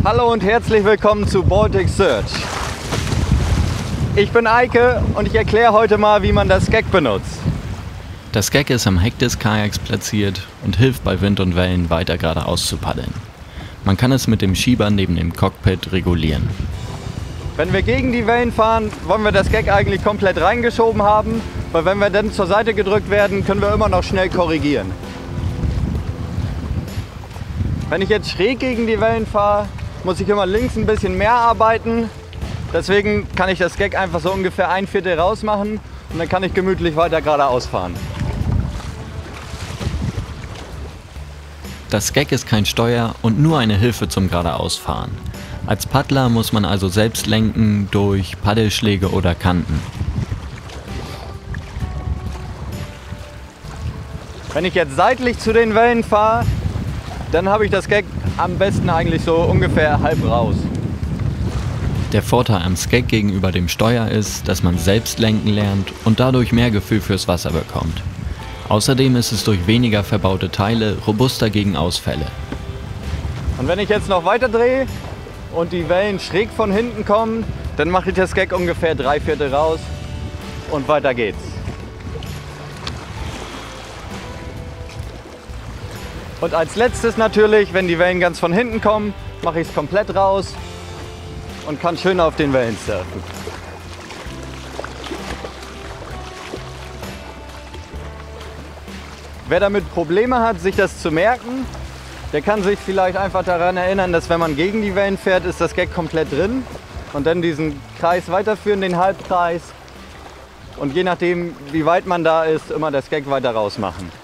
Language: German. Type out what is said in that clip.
Hallo und herzlich willkommen zu Baltic Search. Ich bin Eike und ich erkläre heute mal, wie man das Gag benutzt. Das Gag ist am Heck des Kajaks platziert und hilft bei Wind und Wellen weiter geradeaus zu paddeln. Man kann es mit dem Schieber neben dem Cockpit regulieren. Wenn wir gegen die Wellen fahren, wollen wir das Gag eigentlich komplett reingeschoben haben, weil wenn wir dann zur Seite gedrückt werden, können wir immer noch schnell korrigieren. Wenn ich jetzt schräg gegen die Wellen fahre, muss ich immer links ein bisschen mehr arbeiten. Deswegen kann ich das Gag einfach so ungefähr 1/4 rausmachen und dann kann ich gemütlich weiter geradeaus fahren. Das Gag ist kein Steuer und nur eine Hilfe zum Geradeausfahren. Als Paddler muss man also selbst lenken durch Paddelschläge oder Kanten. Wenn ich jetzt seitlich zu den Wellen fahre, dann habe ich das Gag am besten eigentlich so ungefähr halb raus. Der Vorteil am Gag gegenüber dem Steuer ist, dass man selbst lenken lernt und dadurch mehr Gefühl fürs Wasser bekommt. Außerdem ist es durch weniger verbaute Teile robuster gegen Ausfälle. Und wenn ich jetzt noch weiter drehe und die Wellen schräg von hinten kommen, dann mache ich das Gag ungefähr 3/4 raus und weiter geht's. Und als letztes natürlich, wenn die Wellen ganz von hinten kommen, mache ich es komplett raus und kann schön auf den Wellen surfen. Wer damit Probleme hat, sich das zu merken, der kann sich vielleicht einfach daran erinnern, dass wenn man gegen die Wellen fährt, ist das Gag komplett drin und dann diesen Kreis weiterführen, den Halbkreis, und je nachdem, wie weit man da ist, immer das Gag weiter rausmachen.